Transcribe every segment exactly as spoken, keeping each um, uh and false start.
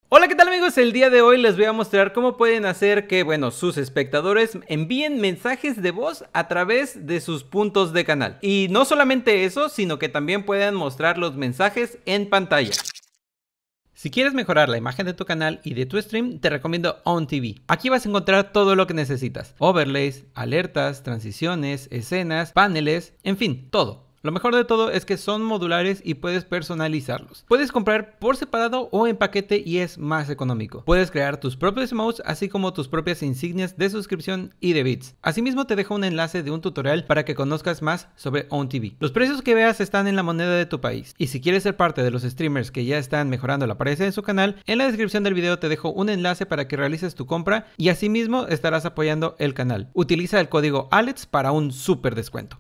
Hola, ¿qué tal amigos? El día de hoy les voy a mostrar cómo pueden hacer que, bueno, sus espectadores envíen mensajes de voz a través de sus puntos de canal. Y no solamente eso, sino que también puedan mostrar los mensajes en pantalla. Si quieres mejorar la imagen de tu canal y de tu stream, te recomiendo OwnTV. Aquí vas a encontrar todo lo que necesitas: overlays, alertas, transiciones, escenas, paneles, en fin, todo. Lo mejor de todo es que son modulares y puedes personalizarlos. Puedes comprar por separado o en paquete y es más económico. Puedes crear tus propios emotes, así como tus propias insignias de suscripción y de bits. Asimismo, te dejo un enlace de un tutorial para que conozcas más sobre OwnTV. Los precios que veas están en la moneda de tu país. Y si quieres ser parte de los streamers que ya están mejorando la apariencia en su canal, en la descripción del video te dejo un enlace para que realices tu compra y asimismo estarás apoyando el canal. Utiliza el código ALEX para un súper descuento.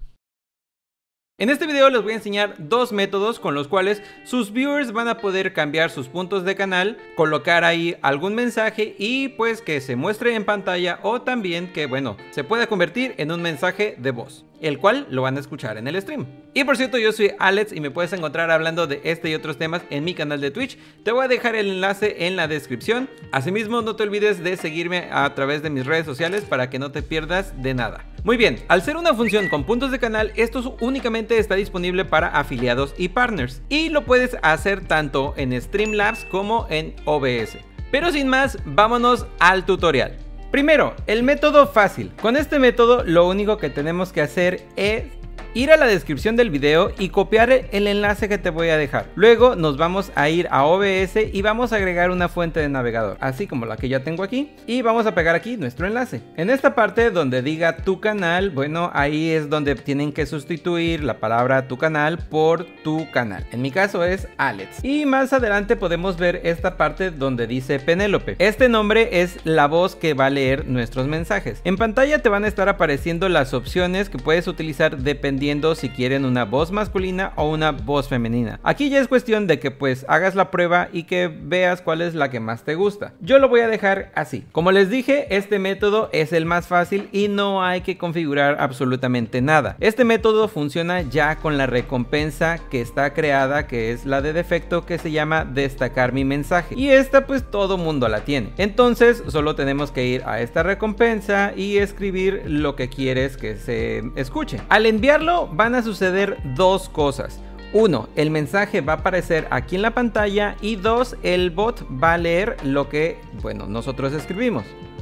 En este video les voy a enseñar dos métodos con los cuales sus viewers van a poder cambiar sus puntos de canal, colocar ahí algún mensaje y pues que se muestre en pantalla, o también que, bueno, se pueda convertir en un mensaje de voz, el cual lo van a escuchar en el stream. Y por cierto, yo soy Alex y me puedes encontrar hablando de este y otros temas en mi canal de Twitch. Te voy a dejar el enlace en la descripción. Asimismo, no te olvides de seguirme a través de mis redes sociales para que no te pierdas de nada. Muy bien, al ser una función con puntos de canal, esto únicamente está disponible para afiliados y partners, y lo puedes hacer tanto en Streamlabs como en O B S. Pero sin más, vámonos al tutorial. Primero, el método fácil. Con este método lo único que tenemos que hacer es ir a la descripción del video y copiar el enlace que te voy a dejar. Luego nos vamos a ir a O B S y vamos a agregar una fuente de navegador, así como la que ya tengo aquí, y vamos a pegar aquí nuestro enlace. En esta parte donde diga tu canal, bueno, ahí es donde tienen que sustituir la palabra tu canal por tu canal. En mi caso es Alex. Y más adelante podemos ver esta parte donde dice Penélope. Este nombre es la voz que va a leer nuestros mensajes. En pantalla te van a estar apareciendo las opciones que puedes utilizar dependiendo si quieren una voz masculina o una voz femenina. Aquí ya es cuestión de que pues hagas la prueba y que veas cuál es la que más te gusta. Yo lo voy a dejar así. Como les dije, este método es el más fácil y no hay que configurar absolutamente nada. Este método funciona ya con la recompensa que está creada, que es la de defecto, que se llama destacar mi mensaje, y esta pues todo mundo la tiene. Entonces solo tenemos que ir a esta recompensa y escribir lo que quieres que se escuche. Al enviarlo van a suceder dos cosas. Uno, el mensaje va a aparecer aquí en la pantalla, y dos, el bot va a leer lo que, bueno, nosotros escribimos.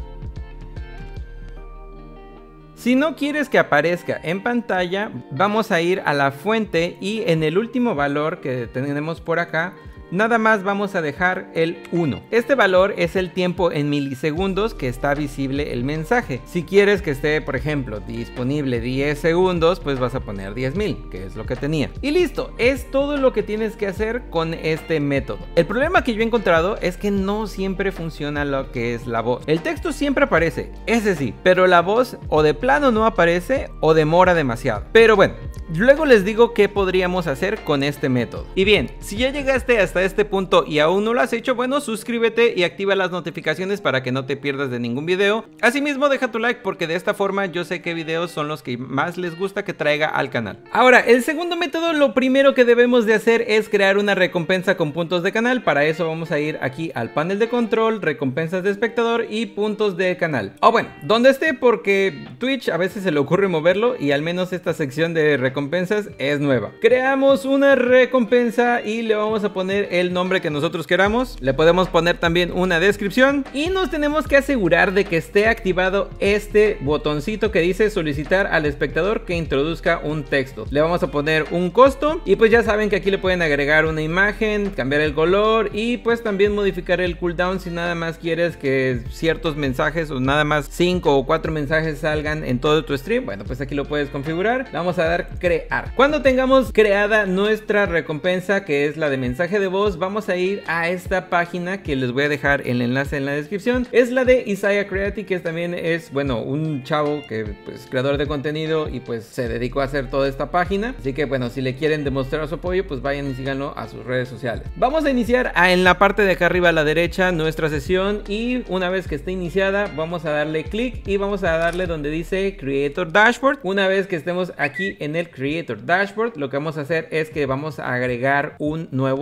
Si no quieres que aparezca en pantalla, vamos a ir a la fuente y en el último valor que tenemos por acá, nada más vamos a dejar el uno. Este valor es el tiempo en milisegundos que está visible el mensaje. Si quieres que esté, por ejemplo, disponible diez segundos, pues vas a poner diez mil, que es lo que tenía. Y listo, es todo lo que tienes que hacer con este método. El problema que yo he encontrado es que no siempre funciona lo que es la voz. El texto siempre aparece, ese sí, pero la voz o de plano no aparece o demora demasiado. Pero bueno, luego les digo qué podríamos hacer con este método. Y bien, si ya llegaste hasta este punto y aún no lo has hecho, bueno, suscríbete y activa las notificaciones para que no te pierdas de ningún video. Asimismo, deja tu like porque de esta forma yo sé qué videos son los que más les gusta que traiga al canal. Ahora, el segundo método, lo primero que debemos de hacer es crear una recompensa con puntos de canal. Para eso vamos a ir aquí al panel de control, recompensas de espectador y puntos de canal. O bueno, donde esté, porque Twitch a veces se le ocurre moverlo y al menos esta sección de recompensas es nueva. Creamos una recompensa y le vamos a poner el nombre que nosotros queramos. Le podemos poner también una descripción y nos tenemos que asegurar de que esté activado este botoncito que dice solicitar al espectador que introduzca un texto. Le vamos a poner un costo y pues ya saben que aquí le pueden agregar una imagen, cambiar el color y pues también modificar el cooldown si nada más quieres que ciertos mensajes o nada más cinco o cuatro mensajes salgan en todo tu stream. Bueno, pues aquí lo puedes configurar. Le vamos a dar crear. Cuando tengamos creada nuestra recompensa, que es la de mensaje de voz, vamos a ir a esta página que les voy a dejar el enlace en la descripción. Es la de Isaiah Creative, que también es, bueno, un chavo que pues creador de contenido y pues se dedicó a hacer toda esta página. Así que bueno, si le quieren demostrar su apoyo, pues vayan y síganlo a sus redes sociales. Vamos a iniciar a, en la parte de acá arriba a la derecha nuestra sesión, y una vez que esté iniciada vamos a darle clic y vamos a darle donde dice Creator Dashboard. Una vez que estemos aquí en el Creator Dashboard, lo que vamos a hacer es que vamos a agregar un nuevo elemento.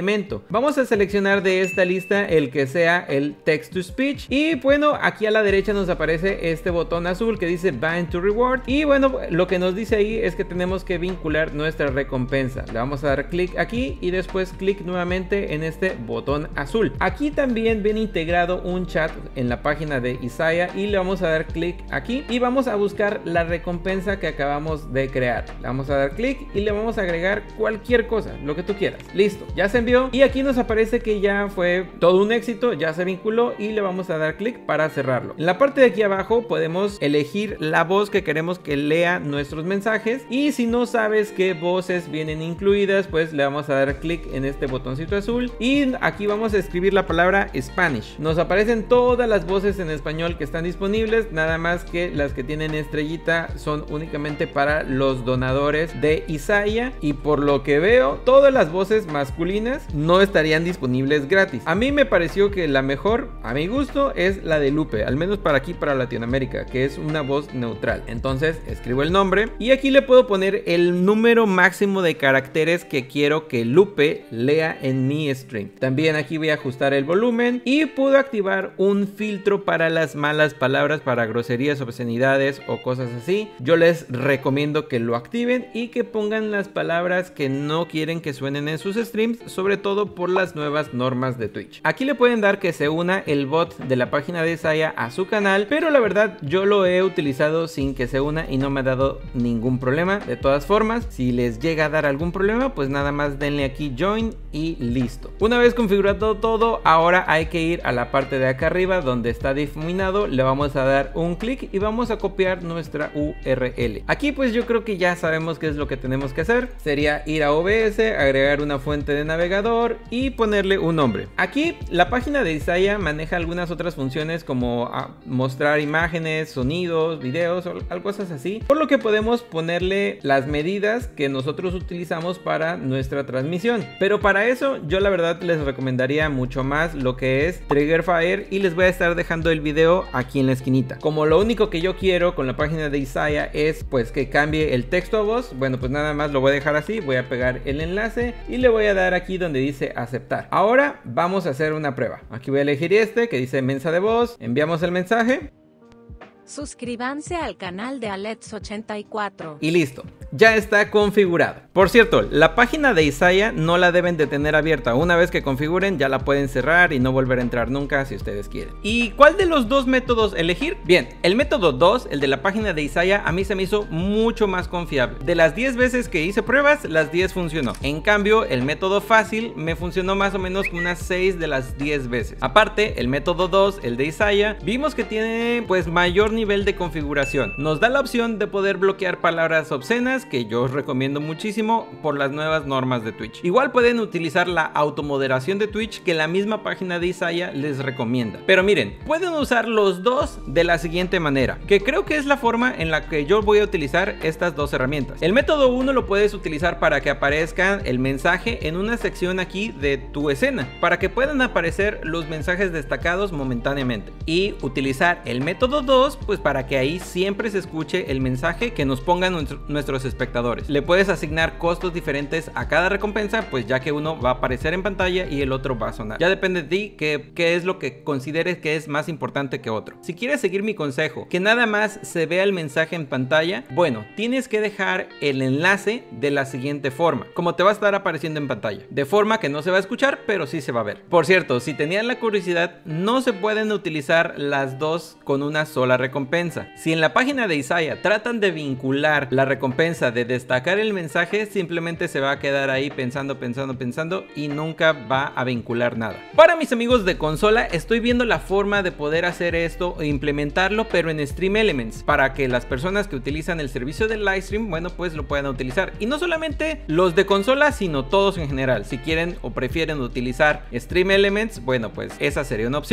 elemento. Vamos a seleccionar de esta lista el que sea el text to speech y bueno, aquí a la derecha nos aparece este botón azul que dice bind to reward y bueno, lo que nos dice ahí es que tenemos que vincular nuestra recompensa. Le vamos a dar clic aquí y después clic nuevamente en este botón azul. Aquí también viene integrado un chat en la página de Isaiah y le vamos a dar clic aquí y vamos a buscar la recompensa que acabamos de crear. Le vamos a dar clic y le vamos a agregar cualquier cosa, lo que tú quieras. Listo, ya se envió y aquí nos aparece que ya fue todo un éxito, ya se vinculó y le vamos a dar clic para cerrarlo. En la parte de aquí abajo podemos elegir la voz que queremos que lea nuestros mensajes y si no sabes qué voces vienen incluidas, pues le vamos a dar clic en este botoncito azul y aquí vamos a escribir la palabra Spanish. Nos aparecen todas las voces en español que están disponibles, nada más que las que tienen estrellita son únicamente para los donadores de Isaiah y por lo que veo todas las voces masculinas no estarían disponibles gratis. A mí me pareció que la mejor, a mi gusto, es la de Lupe, al menos para aquí, para Latinoamérica, que es una voz neutral. Entonces escribo el nombre y aquí le puedo poner el número máximo de caracteres que quiero que Lupe lea en mi stream. También aquí voy a ajustar el volumen y puedo activar un filtro para las malas palabras, para groserías, obscenidades o cosas así. Yo les recomiendo que lo activen y que pongan las palabras que no quieren que suenen en sus streams, sobre todo por las nuevas normas de Twitch. Aquí le pueden dar que se una el bot de la página de Isaiah a su canal, pero la verdad yo lo he utilizado sin que se una y no me ha dado ningún problema. De todas formas, si les llega a dar algún problema, pues nada más denle aquí join y listo. Una vez configurado todo, ahora hay que ir a la parte de acá arriba donde está difuminado, le vamos a dar un clic y vamos a copiar nuestra U R L. Aquí pues yo creo que ya sabemos qué es lo que tenemos que hacer. Sería ir a O B S, agregar una fuente de navegador y ponerle un nombre. Aquí la página de Isaiah maneja algunas otras funciones como mostrar imágenes, sonidos, videos o cosas así, por lo que podemos ponerle las medidas que nosotros utilizamos para nuestra transmisión. Pero para eso yo la verdad les recomendaría mucho más lo que es Triggerfyre y les voy a estar dejando el video aquí en la esquinita. Como lo único que yo quiero con la página de Isaiah es pues que cambie el texto a voz, bueno pues nada más lo voy a dejar así, voy a pegar el enlace y le voy a dar aquí donde dice aceptar. Ahora vamos a hacer una prueba. Aquí voy a elegir este que dice mensaje de voz, enviamos el mensaje. Suscríbanse al canal de Alex ochenta y cuatro. Y listo, ya está configurado. Por cierto, la página de Isaiah no la deben de tener abierta. Una vez que configuren ya la pueden cerrar y no volver a entrar nunca si ustedes quieren. ¿Y cuál de los dos métodos elegir? Bien, el método dos, el de la página de Isaiah, a mí se me hizo mucho más confiable. De las diez veces que hice pruebas, las diez funcionó. En cambio, el método fácil me funcionó más o menos unas seis de las diez veces. Aparte, el método dos, el de Isaiah, vimos que tiene pues mayor nivel de configuración. Nos da la opción de poder bloquear palabras obscenas, que yo os recomiendo muchísimo por las nuevas normas de Twitch. Igual pueden utilizar la automoderación de Twitch que la misma página de Isaiah les recomienda. Pero miren, pueden usar los dos de la siguiente manera, que creo que es la forma en la que yo voy a utilizar estas dos herramientas. El método uno lo puedes utilizar para que aparezca el mensaje en una sección aquí de tu escena, para que puedan aparecer los mensajes destacados momentáneamente. Y utilizar el método dos pues para que ahí siempre se escuche el mensaje que nos pongan nuestro, nuestros espectadores. Le puedes asignar costos diferentes a cada recompensa, pues ya que uno va a aparecer en pantalla y el otro va a sonar. Ya depende de ti qué, qué es lo que consideres que es más importante que otro. Si quieres seguir mi consejo, que nada más se vea el mensaje en pantalla, bueno, tienes que dejar el enlace de la siguiente forma, como te va a estar apareciendo en pantalla, de forma que no se va a escuchar, pero sí se va a ver. Por cierto, si tenían la curiosidad, no se pueden utilizar las dos con una sola recompensa. Si en la página de Isaiah tratan de vincular la recompensa de destacar el mensaje, simplemente se va a quedar ahí pensando, pensando, pensando y nunca va a vincular nada. Para mis amigos de consola, estoy viendo la forma de poder hacer esto e implementarlo, pero en Stream Elements, para que las personas que utilizan el servicio del livestream, bueno, pues lo puedan utilizar. Y no solamente los de consola, sino todos en general. Si quieren o prefieren utilizar Stream Elements, bueno, pues esa sería una opción.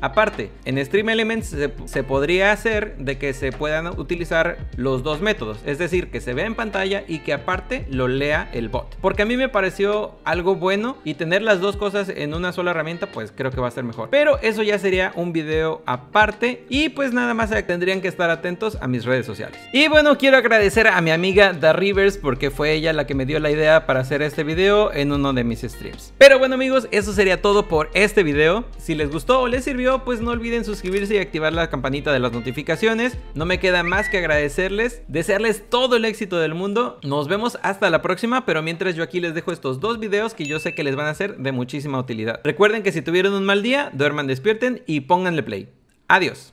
Aparte, en Stream Elements se, se podría hacer de que se puedan utilizar los dos métodos, es decir, que se vea en pantalla y que aparte lo lea el bot, porque a mí me pareció algo bueno, y tener las dos cosas en una sola herramienta pues creo que va a ser mejor, pero eso ya sería un video aparte. Y pues nada más tendrían que estar atentos a mis redes sociales. Y bueno, quiero agradecer a mi amiga Da Rivers, porque fue ella la que me dio la idea para hacer este video en uno de mis streams. Pero bueno amigos, eso sería todo por este video. Si les gustó o les sirvió, pues no olviden suscribirse y activar la campanita de las notificaciones. No me queda más que agradecerles, desearles todo el éxito del mundo. Nos vemos hasta la próxima, pero mientras yo aquí les dejo estos dos videos que yo sé que les van a ser de muchísima utilidad. Recuerden que si tuvieron un mal día, duerman, despierten y pónganle play. Adiós.